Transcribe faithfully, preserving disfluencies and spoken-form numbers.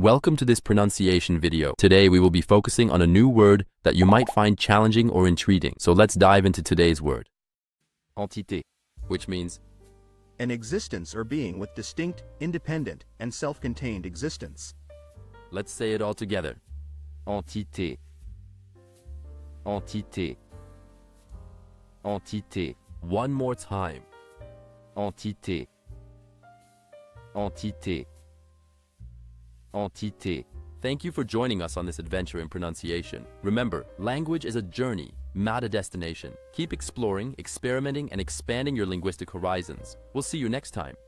Welcome to this pronunciation video. Today we will be focusing on a new word that you might find challenging or intriguing. So let's dive into today's word. Entité, which means an existence or being with distinct, independent, and self-contained existence. Let's say it all together. Entité. Entité. Entité. One more time. Entité. Entité. Entité. Thank you for joining us on this adventure in pronunciation. Remember, language is a journey, not a destination. Keep exploring, experimenting, and expanding your linguistic horizons. We'll see you next time.